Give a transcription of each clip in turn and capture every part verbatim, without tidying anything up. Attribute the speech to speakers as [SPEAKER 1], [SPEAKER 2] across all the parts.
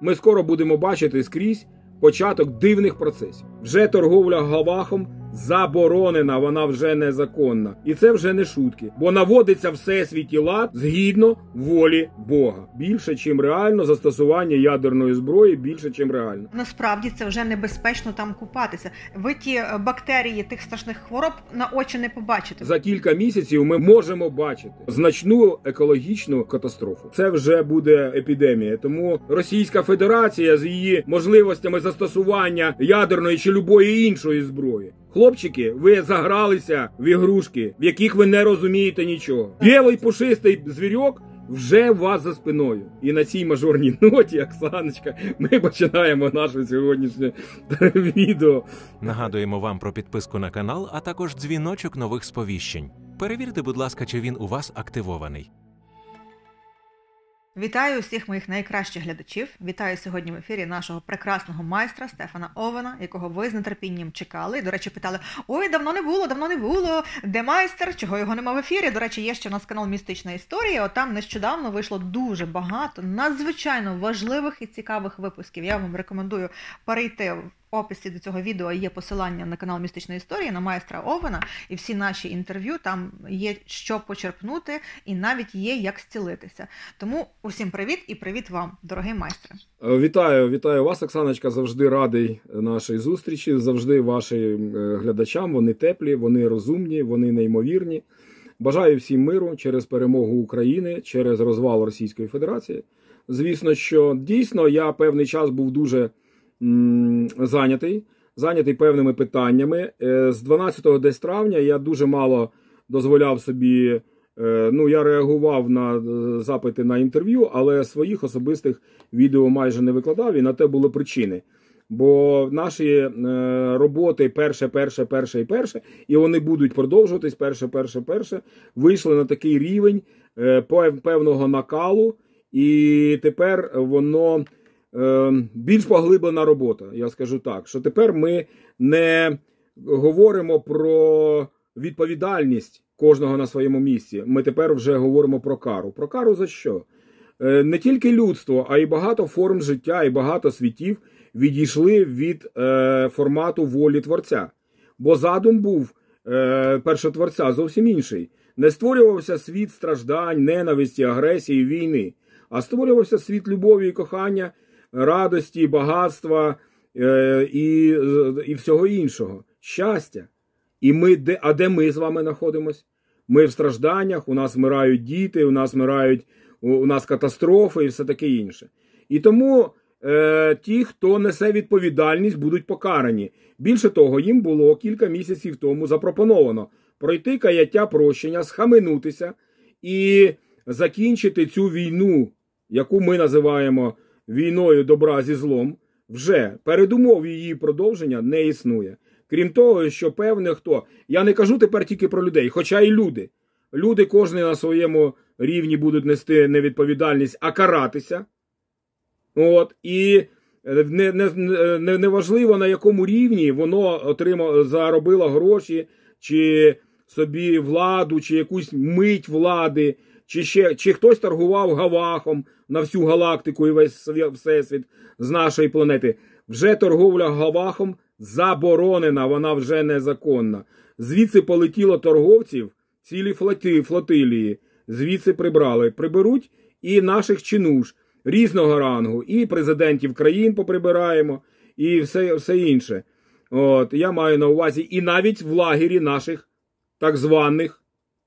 [SPEAKER 1] ми скоро будемо бачити скрізь початок дивних процесів. Вже торговля гавахом заборонена, вона вже незаконна. І це вже не шутки. Бо наводиться всесвіті лад згідно волі Бога. Більше, чим реально, застосування ядерної зброї, більше, чим реально.
[SPEAKER 2] Насправді це вже небезпечно там купатися. Ви ті бактерії тих страшних хвороб на очі не побачите.
[SPEAKER 1] За кілька місяців ми можемо бачити значну екологічну катастрофу. Це вже буде епідемія. Тому Російська Федерація з її можливостями застосування ядерної чи любої іншої зброї. Хлопчики, ви загралися в ігрушки, в яких ви не розумієте нічого. Білий пушистий звірьок вже у вас за спиною. І на цій мажорній ноті, Оксаночка, ми починаємо наше сьогоднішнє відео.
[SPEAKER 3] Нагадуємо вам про підписку на канал, а також дзвіночок нових сповіщень. Перевірте, будь ласка, чи він у вас активований.
[SPEAKER 2] Вітаю усіх моїх найкращих глядачів. Вітаю сьогодні в ефірі нашого прекрасного майстра Стефана Овена, якого ви з нетерпінням чекали. До речі, питали, ой, давно не було, давно не було, де майстер, чого його нема в ефірі. До речі, є ще у нас канал Містична історія, от там нещодавно вийшло дуже багато надзвичайно важливих і цікавих випусків. Я вам рекомендую перейти в описі до цього відео є посилання на канал Містичної історії, на майстра Овена, і всі наші інтерв'ю, там є що почерпнути, і навіть є як зцілитися. Тому усім привіт і привіт вам, дорогий майстре.
[SPEAKER 1] Вітаю, вітаю вас, Оксаночка, завжди радий нашій зустрічі, завжди вашим глядачам, вони теплі, вони розумні, вони неймовірні. Бажаю всім миру через перемогу України, через розвал Російської Федерації. Звісно, що дійсно я певний час був дуже зайнятий, зайнятий певними питаннями. З дванадцятого десь травня я дуже мало дозволяв собі, ну, я реагував на запити на інтерв'ю, але своїх особистих відео майже не викладав, і на те були причини. Бо наші роботи перше, перше, перше і перше, і вони будуть продовжуватись, перше, перше, перше, вийшли на такий рівень певного накалу, і тепер воно більш поглиблена робота, я скажу так, що тепер ми не говоримо про відповідальність кожного на своєму місці, ми тепер вже говоримо про кару. Про кару за що? Не тільки людство, а й багато форм життя, і багато світів відійшли від е, формату волі Творця. Бо задум був е, першотворця зовсім інший. Не створювався світ страждань, ненависті, агресії, війни, а створювався світ любові і кохання, радості, багатства е, і, і всього іншого. Щастя. І ми, де, а де ми з вами знаходимось? Ми в стражданнях, у нас вмирають діти, у нас вмирають, у нас катастрофи і все таке інше. І тому е, ті, хто несе відповідальність, будуть покарані. Більше того, їм було кілька місяців тому запропоновано пройти каяття прощення, схаменутися і закінчити цю війну, яку ми називаємо війною добра зі злом. Вже передумов її продовження не існує. Крім того, що певне хто, я не кажу тепер тільки про людей, хоча і люди. Люди кожен на своєму рівні будуть нести не відповідальність, а каратися. От, і не, не, не, не важливо, на якому рівні воно отримало, заробило гроші, чи собі владу, чи якусь мить влади, чи, ще, чи хтось торгував гавахом на всю галактику і весь всесвіт з нашої планети. Вже торговля гавахом заборонена, вона вже незаконна. Звідси полетіло торговців, цілі флоти, флотилії, звідси прибрали. Приберуть і наших чинуш різного рангу, і президентів країн поприбираємо, і все, все інше. От, я маю на увазі і навіть в лагері наших так званих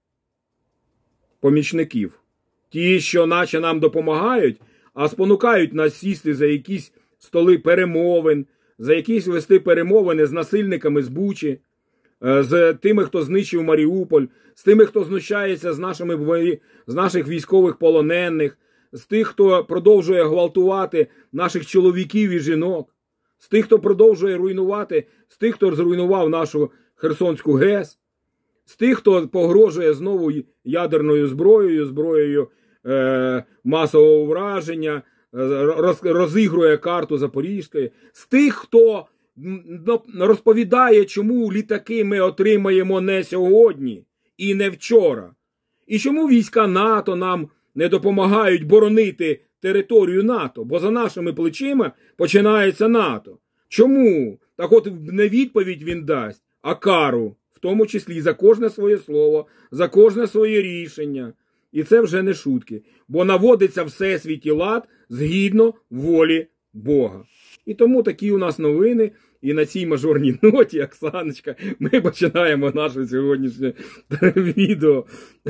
[SPEAKER 1] помічників. Ті, що наче нам допомагають, а спонукають нас сісти за якісь столи перемовин, за якісь вести перемовини з насильниками з Бучі, з тими, хто знищив Маріуполь, з тими, хто знущається з, нашими, з наших військових полонених, з тих, хто продовжує гвалтувати наших чоловіків і жінок, з тих, хто продовжує руйнувати, з тих, хто зруйнував нашу Херсонську ГЕС, з тих, хто погрожує знову ядерною зброєю, зброєю е, масового враження, роз, розігрує карту Запорізької, з тих, хто розповідає, чому літаки ми отримаємо не сьогодні і не вчора. І чому війська НАТО нам не допомагають боронити територію НАТО, бо за нашими плечима починається НАТО. Чому? Так от не відповідь він дасть, а кару, в тому числі за кожне своє слово, за кожне своє рішення. І це вже не шутки, бо наводиться всесвіті лад згідно волі Бога. І тому такі у нас новини. І на цій мажорній ноті, Оксаночка, ми починаємо нашу сьогоднішню відео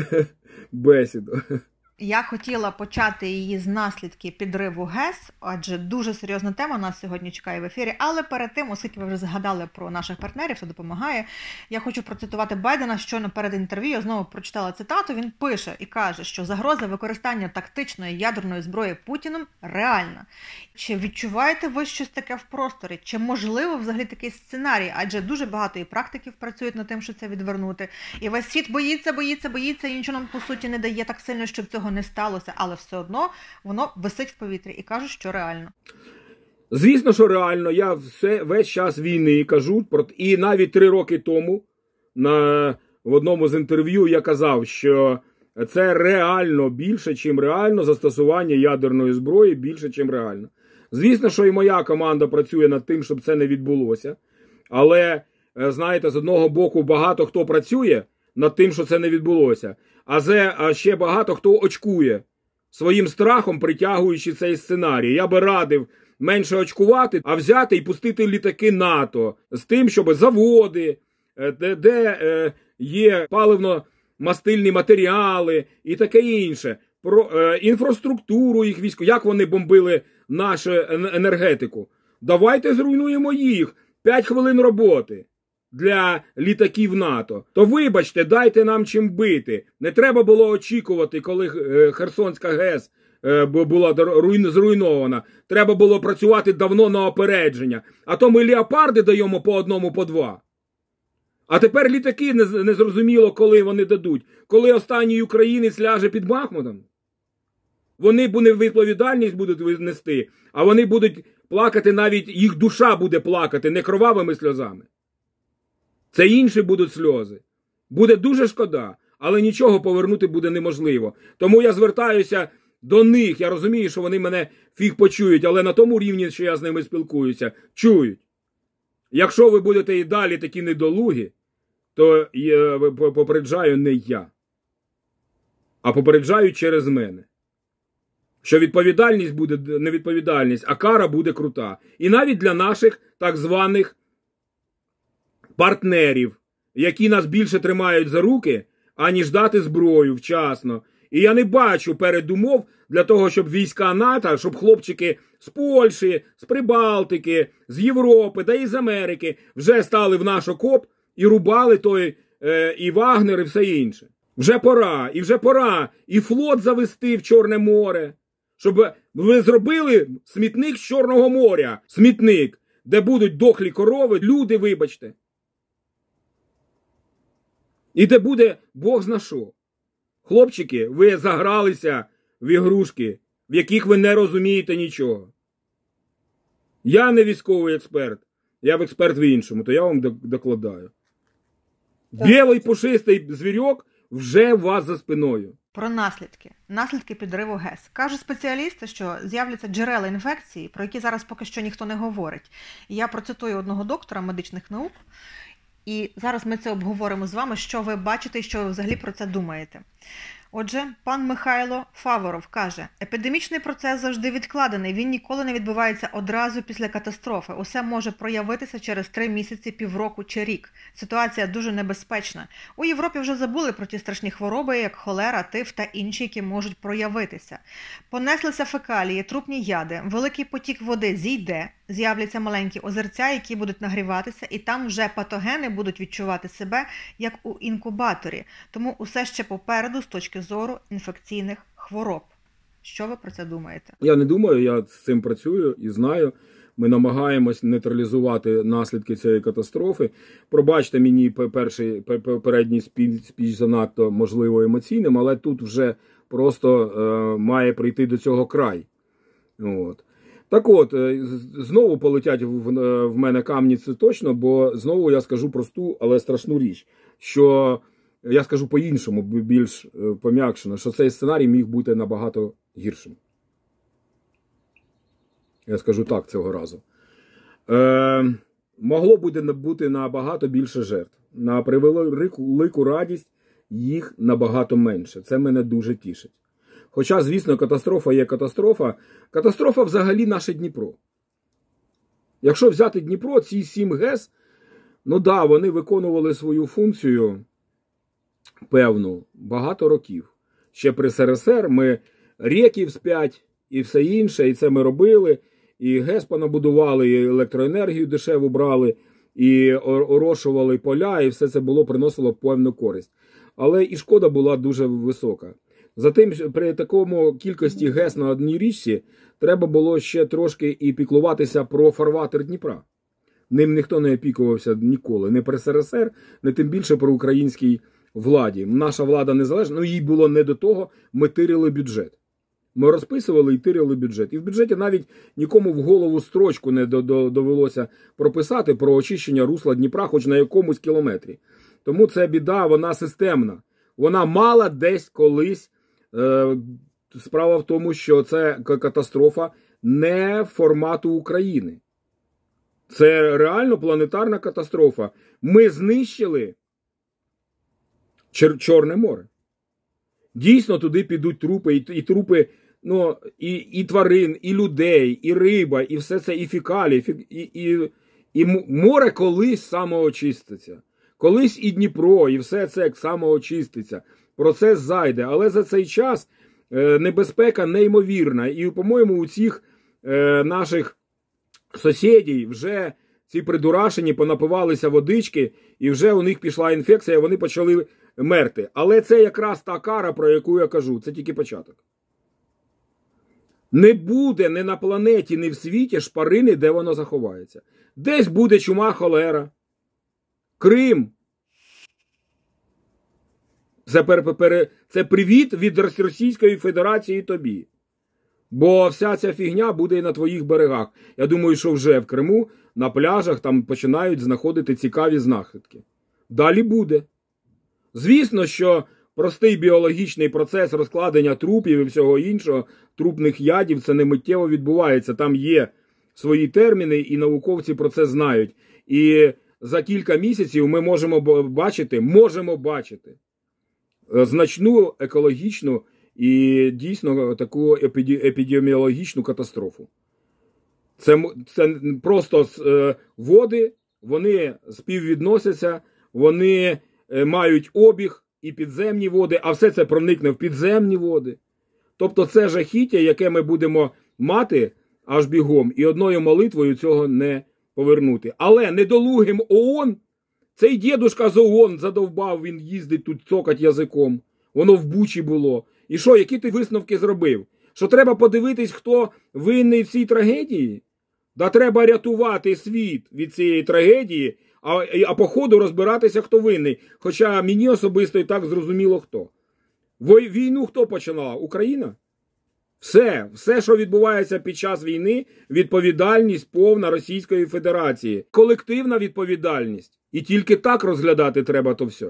[SPEAKER 1] бесіду.
[SPEAKER 2] Я хотіла почати її з наслідків підриву ГЕС, адже дуже серйозна тема нас сьогодні чекає в ефірі. Але перед тим, оскільки ви вже згадали про наших партнерів, що допомагає, я хочу процитувати Байдена. Щойно перед інтерв'ю я знову прочитала цитату. Він пише і каже, що загроза використання тактичної ядерної зброї Путіним реальна. Чи відчуваєте ви щось таке в просторі? Чи можливо взагалі такий сценарій? Адже дуже багато і практиків працюють над тим, щоб це відвернути. І весь світ боїться, боїться, боїться, і нічого нам, по суті, не дає так сильно, щоб цього не сталося, але все одно воно висить в повітрі і кажуть, що реально.
[SPEAKER 1] Звісно, що реально. Я все, весь час війни кажу, і навіть три роки тому на, в одному з інтерв'ю я казав, що це реально більше, чим реально, застосування ядерної зброї більше, чим реально. Звісно, що і моя команда працює над тим, щоб це не відбулося, але, знаєте, з одного боку багато хто працює над тим, що це не відбулося. А ще багато хто очкує, своїм страхом притягуючи цей сценарій. Я би радив менше очкувати, а взяти і пустити літаки НАТО з тим, щоб заводи, де, де є паливно-мастильні матеріали і таке інше, про е, інфраструктуру їх військ, як вони бомбили нашу енергетику. Давайте зруйнуємо їх. П'ять хвилин роботи для літаків НАТО. То вибачте, дайте нам чим бити. Не треба було очікувати, коли Херсонська ГЕС була зруйнована. Треба було працювати давно на опередження. А то ми леопарди даємо по одному, по два. А тепер літаки не зрозуміло, коли вони дадуть. Коли останній українець ляже під Бахмутом. Вони відповідальність будуть нести, а вони будуть плакати, навіть їх душа буде плакати не кровавими сльозами. Це інші будуть сльози. Буде дуже шкода, але нічого повернути буде неможливо. Тому я звертаюся до них. Я розумію, що вони мене фіг почують, але на тому рівні, що я з ними спілкуюся, чують. Якщо ви будете і далі такі недолугі, то я попереджаю не я, а попереджаю через мене. Що відповідальність буде не відповідальність, а кара буде крута. І навіть для наших так званих партнерів, які нас більше тримають за руки, аніж дати зброю вчасно. І я не бачу передумов для того, щоб війська НАТО, щоб хлопчики з Польщі, з Прибалтики, з Європи, да і з Америки вже стали в наш окоп і рубали той е, і Вагнер, і все інше. Вже пора, і вже пора і флот завести в Чорне море. Щоб ви зробили смітник з Чорного моря. Смітник, де будуть дохлі корови, люди, вибачте. І де буде Бог зна що. Хлопчики, ви загралися в ігрушки, в яких ви не розумієте нічого. Я не військовий експерт, я експерт в іншому, то я вам докладаю. Білий пушистий звірьок вже у вас за спиною.
[SPEAKER 2] Про наслідки. Наслідки підриву ГЕС. Кажуть спеціалісти, що з'являться джерела інфекції, про які зараз поки що ніхто не говорить. Я процитую одного доктора медичних наук. І зараз ми це обговоримо з вами, що ви бачите і що ви взагалі про це думаєте. Отже, пан Михайло Фаворов каже, епідемічний процес завжди відкладений, він ніколи не відбувається одразу після катастрофи. Усе може проявитися через три місяці, півроку чи рік. Ситуація дуже небезпечна. У Європі вже забули про ті страшні хвороби, як холера, тиф та інші, які можуть проявитися. Понеслися фекалії, трупні яди, великий потік води зійде, з'являться маленькі озерця, які будуть нагріватися, і там вже патогени будуть відчувати себе, як у інкубаторі. Тому усе ще попереду з точки зору інфекційних хвороб. Що ви про це думаєте?
[SPEAKER 1] Я не думаю, я з цим працюю і знаю. Ми намагаємось нейтралізувати наслідки цієї катастрофи. Пробачте мені перший, попередній спіч занадто, можливо, емоційним, але тут вже просто е, має прийти до цього край. От. Так от, знову полетять в, в мене камні, це точно, бо знову я скажу просту, але страшну річ, що я скажу по-іншому, більш пом'якшено, що цей сценарій міг бути набагато гіршим. Я скажу так цього разу. Е, могло буде бути набагато більше жертв. На превелику радість їх набагато менше. Це мене дуже тішить. Хоча, звісно, катастрофа є катастрофа. Катастрофа взагалі наше Дніпро. Якщо взяти Дніпро, ці сім ГЕС, ну да, вони виконували свою функцію певну багато років. Ще при СРСР ми ріки вспять і все інше, і це ми робили. І ГЕС понабудували, і електроенергію дешеву брали, і орошували поля, і все це було, приносило певну користь. Але і шкода була дуже висока. Затим, при такому кількості ГЕС на одній річці, треба було ще трошки і піклуватися про фарватер Дніпра. Ним ніхто не опікувався ніколи. Не при СРСР, не тим більше при українській владі. Наша влада незалежна, ну їй було не до того, ми тирили бюджет. Ми розписували і тирили бюджет. І в бюджеті навіть нікому в голову строчку не довелося прописати про очищення русла Дніпра хоч на якомусь кілометрі. Тому це біда, вона системна. Вона мала десь колись. Справа в тому, що це катастрофа не формату України. Це реально планетарна катастрофа. Ми знищили Чор- Чорне море. Дійсно, туди підуть трупи, і, і трупи, ну, і, і тварин, і людей, і риба, і все це, і фекалії, і, і, і море колись самоочиститься. Колись і Дніпро, і все це самоочиститься. Процес зайде. Але за цей час е, небезпека неймовірна. І, по-моєму, у цих е, наших сусідів вже ці придурашені понапивалися водички, і вже у них пішла інфекція, вони почали мерти. Але це якраз та кара, про яку я кажу. Це тільки початок. Не буде ні на планеті, ні в світі шпарини, де воно заховається. Десь буде чума, холера. Крим. Це, пер, пер, це привіт від Російської Федерації тобі. Бо вся ця фігня буде і на твоїх берегах. Я думаю, що вже в Криму, на пляжах, там починають знаходити цікаві знахідки. Далі буде. Звісно, що простий біологічний процес розкладення трупів і всього іншого, трупних ядів, це не миттєво відбувається. Там є свої терміни, і науковці про це знають. І за кілька місяців ми можемо бачити, можемо бачити значну екологічну і дійсно таку епідеміологічну катастрофу. Це, це просто е, води, вони співвідносяться, вони е, мають обіг і підземні води, а все це проникне в підземні води. Тобто це жахіття, яке ми будемо мати аж бігом, і одною молитвою цього не повернути. Але недолугим ООН, цей дідушка з ООН задовбав, він їздить тут цокать язиком. Воно в Бучі було. І що, які ти висновки зробив? Що треба подивитись, хто винний в цій трагедії? Да треба рятувати світ від цієї трагедії, а, а по ходу розбиратися, хто винний. Хоча мені особисто і так зрозуміло хто. Війну хто починала? Україна? Все, все, що відбувається під час війни, відповідальність повна Російської Федерації. Колективна відповідальність. І тільки так розглядати треба то все.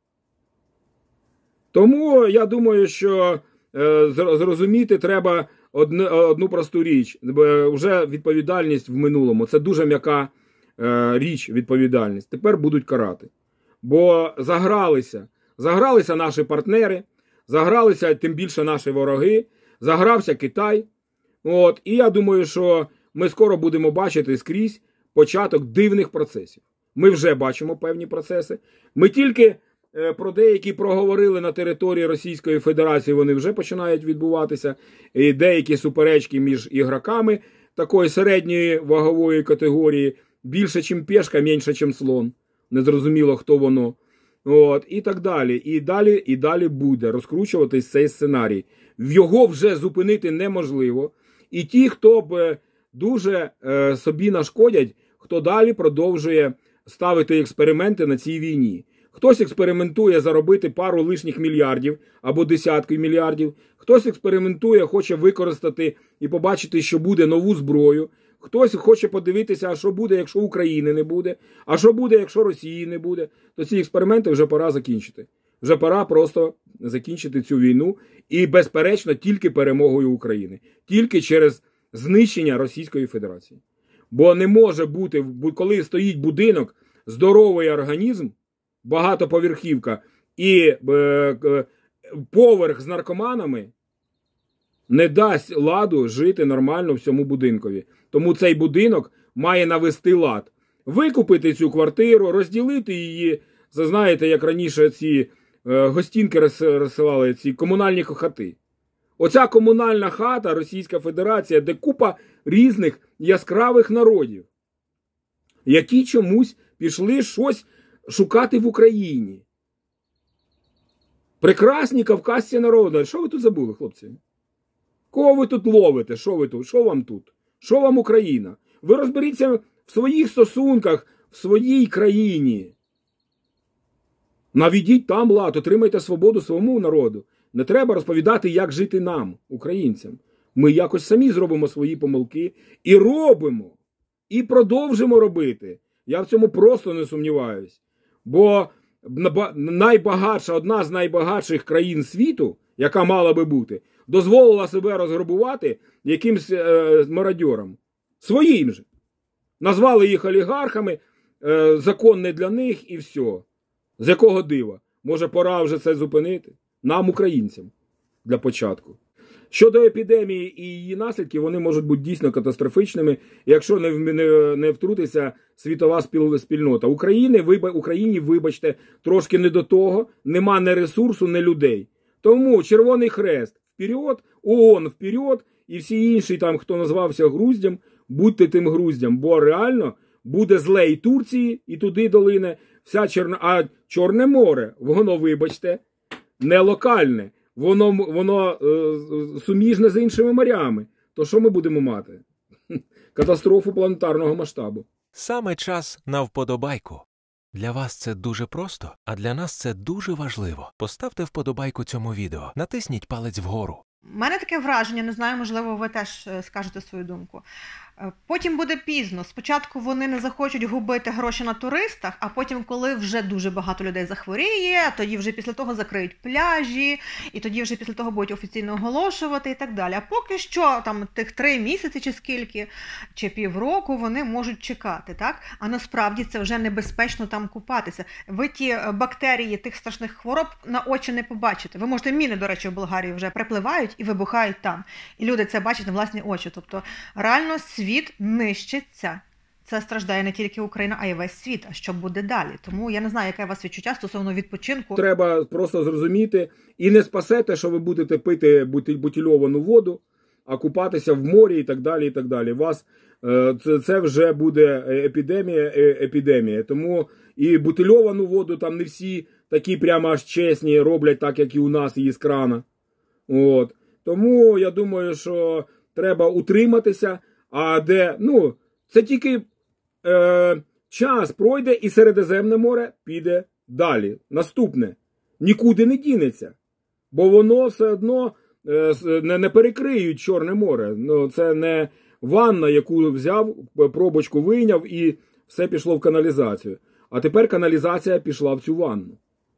[SPEAKER 1] Тому я думаю, що е, зрозуміти треба одну, одну просту річ. Вже відповідальність в минулому. Це дуже м'яка е, річ, відповідальність. Тепер будуть карати. Бо загралися. Загралися наші партнери, загралися тим більше наші вороги, загрався Китай. От, і я думаю, що ми скоро будемо бачити скрізь початок дивних процесів. Ми вже бачимо певні процеси. Ми тільки е, про деякі проговорили на території Російської Федерації, вони вже починають відбуватися. І деякі суперечки між ігроками такої середньої вагової категорії. Більше, чим пешка, менше, чим слон. Незрозуміло, хто воно. От, і так далі. І далі, і далі буде розкручуватись цей сценарій. Його вже зупинити неможливо. І ті, хто б дуже е, собі нашкодять, хто далі продовжує ставити експерименти на цій війні. Хтось експериментує заробити пару лишніх мільярдів або десятки мільярдів. Хтось експериментує, хоче використати і побачити, що буде нову зброю. Хтось хоче подивитися, а що буде, якщо України не буде, а що буде, якщо Росії не буде. То ці експерименти вже пора закінчити. Вже пора просто закінчити цю війну і, безперечно, тільки перемогою України. Тільки через знищення Російської Федерації. Бо не може бути, коли стоїть будинок, здоровий організм, багатоповерхівка і е, е, поверх з наркоманами, не дасть ладу жити нормально в цьому будинкові. Тому цей будинок має навести лад. Викупити цю квартиру, розділити її, це знаєте, як раніше ці е, гостінки розсилали, ці комунальні хати. Оця комунальна хата, Російська Федерація, де купа різних яскравих народів, які чомусь пішли щось шукати в Україні. Прекрасні кавказці народи. Що ви тут забули, хлопці? Кого ви тут ловите? Що ви тут? Що вам тут? Що вам Україна? Ви розберіться в своїх стосунках, в своїй країні. Наведіть там лад, отримайте свободу своєму народу. Не треба розповідати, як жити нам, українцям. Ми якось самі зробимо свої помилки і робимо. І продовжимо робити. Я в цьому просто не сумніваюсь. Бо найбагатша, одна з найбагатших країн світу, яка мала би бути, дозволила себе розграбувати якимсь е, мародьорам. Своїм же. Назвали їх олігархами, е, закон не для них і все. З якого дива? Може, пора вже це зупинити? Нам, українцям, для початку. Щодо епідемії і її наслідків, вони можуть бути дійсно катастрофічними, якщо не, не, не втрутиться світова спільнота. України, виба, Україні, вибачте, трошки не до того, нема ні ресурсу, ні людей. Тому Червоний Хрест вперед, ООН вперед, і всі інші, там, хто назвався Груздям, будьте тим Груздям, бо реально буде зле і Турції, і туди долине, вся Чорна... а Чорне море, воно, вибачте, не локальне. Воно, воно е, суміжне з іншими морями. То що ми будемо мати? Катастрофу планетарного масштабу.
[SPEAKER 3] Саме час на вподобайку. Для вас це дуже просто, а для нас це дуже важливо. Поставте вподобайку цьому відео, натисніть палець вгору.
[SPEAKER 2] У мене таке враження, не знаю, можливо, ви теж скажете свою думку. Потім буде пізно. Спочатку вони не захочуть губити гроші на туристах, а потім, коли вже дуже багато людей захворіє, тоді вже після того закриють пляжі, і тоді вже після того будуть офіційно оголошувати і так далі. А поки що, там, тих три місяці чи скільки, чи півроку вони можуть чекати, так? А насправді це вже небезпечно там купатися. Ви ті бактерії тих страшних хвороб на очі не побачите. Ви можете, міни, до речі, в Болгарії вже припливають і вибухають там. І люди це бачать на власні очі. Тобто, реально світ нищиться. Це страждає не тільки Україна, а й весь світ. А що буде далі? Тому я не знаю, яке у вас відчуття стосовно відпочинку.
[SPEAKER 1] Треба просто зрозуміти, і не спасете, що ви будете пити бутильовану воду, а купатися в морі і так далі, і так далі. Вас це, це вже буде епідемія, епідемія. Тому і бутильовану воду там не всі такі прямо аж чесні роблять так, як і у нас, її з крана. От. Тому я думаю, що треба утриматися. А де, ну, це тільки е, час пройде і Середземне море піде далі. Наступне. Нікуди не дінеться. Бо воно все одно е, не, не перекриють Чорне море. Ну, це не ванна, яку взяв, пробочку вийняв і все пішло в каналізацію. А тепер каналізація пішла в цю ванну.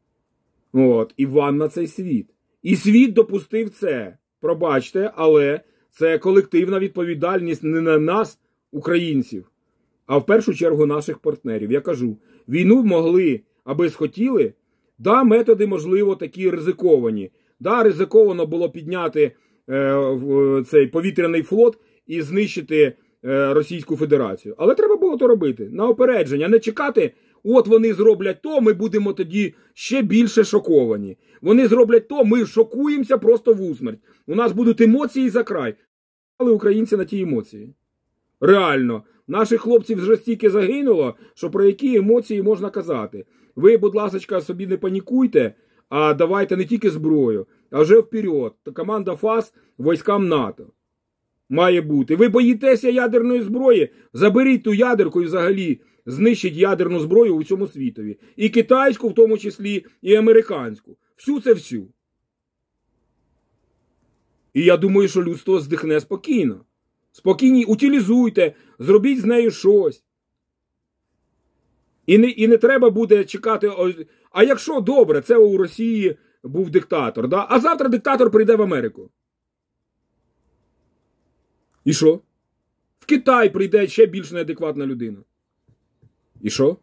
[SPEAKER 1] От. І ванна цей світ. І світ допустив це. Пробачте, але це колективна відповідальність не на нас, українців, а в першу чергу наших партнерів. Я кажу, війну могли, аби схотіли, да, методи, можливо, такі ризиковані. Да, ризиковано було підняти е, цей повітряний флот і знищити е, Російську Федерацію. Але треба було то робити, на опередження, не чекати, от вони зроблять то, ми будемо тоді ще більше шоковані. Вони зроблять то, ми шокуємося просто в усмерть. У нас будуть емоції за край. Але українці на ті емоції. Реально. Наших хлопців вже стільки загинуло, що про які емоції можна казати. Ви, будь ласка, собі не панікуйте, а давайте не тільки зброю, а вже вперед. Команда ФАС військам НАТО. Має бути. Ви боїтеся ядерної зброї? Заберіть ту ядерку і взагалі знищить ядерну зброю у цьому світові. І китайську в тому числі, і американську. Всю це всю. І я думаю, що людство здихне спокійно. Спокійні, утилізуйте, зробіть з нею щось. І не, і не треба буде чекати, а якщо добре, це у Росії був диктатор, да? А завтра диктатор прийде в Америку. І що? В Китай прийде ще більш неадекватна людина. І що?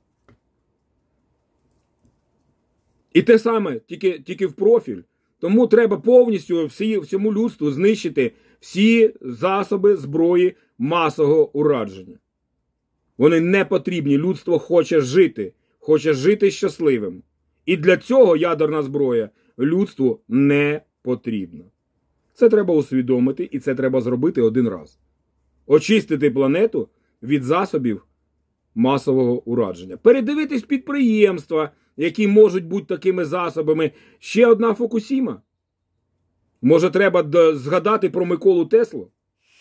[SPEAKER 1] І те саме, тільки, тільки в профіль. Тому треба повністю всі, всьому людству знищити всі засоби зброї масового ураження. Вони не потрібні. Людство хоче жити. Хоче жити щасливим. І для цього ядерна зброя людству не потрібна. Це треба усвідомити, і це треба зробити один раз. Очистити планету від засобів масового ураження. Передивитись підприємства, які можуть бути такими засобами. Ще одна Фукусіма. Може, треба згадати про Миколу Теслу?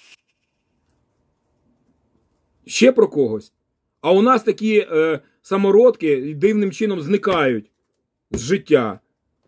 [SPEAKER 1] Ще про когось. А у нас такі е, самородки дивним чином зникають з життя,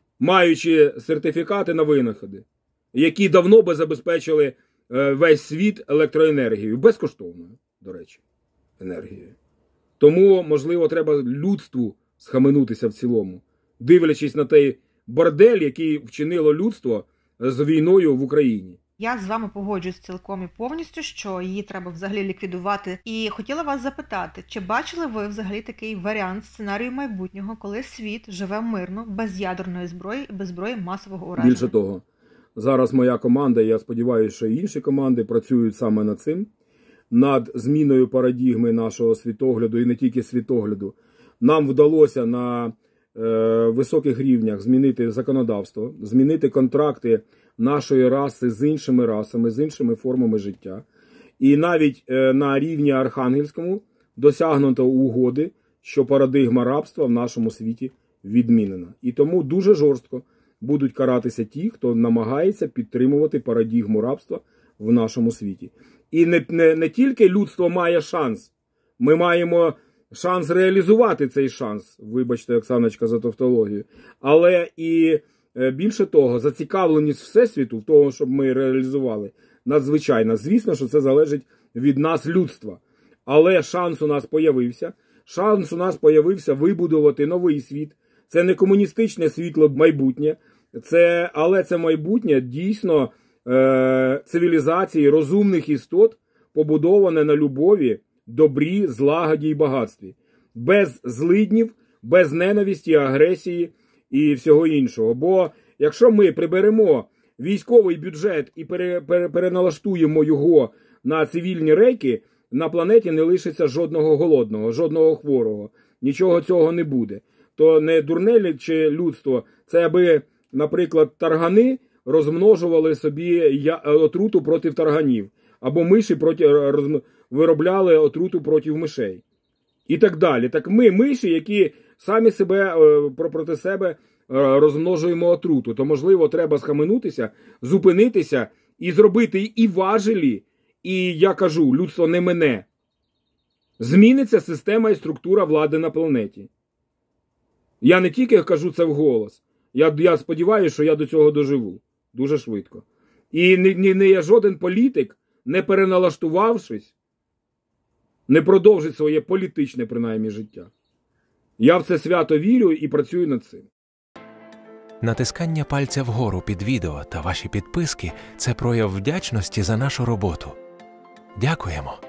[SPEAKER 1] маючи сертифікати на винаходи, які давно би забезпечили е, весь світ електроенергією. Безкоштовною, до речі, енергією. Тому, можливо, треба людству схаменутися в цілому, дивлячись на той бордель, який вчинило людство з війною в Україні.
[SPEAKER 2] Я з вами погоджуюсь цілком і повністю, що її треба взагалі ліквідувати. І хотіла вас запитати, чи бачили ви взагалі такий варіант сценарію майбутнього, коли світ живе мирно, без ядерної зброї і без зброї масового ураження?
[SPEAKER 1] Більше того, зараз моя команда, я сподіваюся, що і інші команди працюють саме над цим, над зміною парадігми нашого світогляду, і не тільки світогляду. Нам вдалося на е, високих рівнях змінити законодавство, змінити контракти нашої раси з іншими расами, з іншими формами життя. І навіть е, на рівні архангельському досягнуто угоди, що парадигма рабства в нашому світі відмінена. І тому дуже жорстко будуть каратися ті, хто намагається підтримувати парадигму рабства в нашому світі. І не, не, не тільки людство має шанс, ми маємо шанс реалізувати цей шанс, вибачте, Оксаночка, за тавтологію, але і більше того, зацікавленість Всесвіту в тому, щоб ми реалізували, надзвичайно. Звісно, що це залежить від нас, людства. Але шанс у нас появився. Шанс у нас появився вибудувати новий світ. Це не комуністичне світло майбутнє, це, але це майбутнє дійсно е, цивілізації розумних істот, побудоване на любові, добрі, злагоді і багатстві. Без злиднів, без ненависті, агресії і всього іншого. Бо якщо ми приберемо військовий бюджет і пере, пере, переналаштуємо його на цивільні рейки, на планеті не лишиться жодного голодного, жодного хворого. Нічого цього не буде. То не дурне чи людство, це аби, наприклад, таргани розмножували собі отруту проти тарганів. Або миші проти, роз, виробляли отруту проти мишей. І так далі. Так ми, миші, які самі себе, проти себе розмножуємо отруту. То, можливо, треба схаменутися, зупинитися і зробити і важелі, і, я кажу, людство не мене. Зміниться система і структура влади на планеті. Я не тільки кажу це вголос. Я, я сподіваюся, що я до цього доживу. Дуже швидко. І не, не, не є жоден політик, не переналаштувавшись, не продовжить своє політичне, принаймні, життя. Я в це свято вірю і працюю над цим.
[SPEAKER 3] Натискання пальця вгору під відео та ваші підписки – це прояв вдячності за нашу роботу. Дякуємо!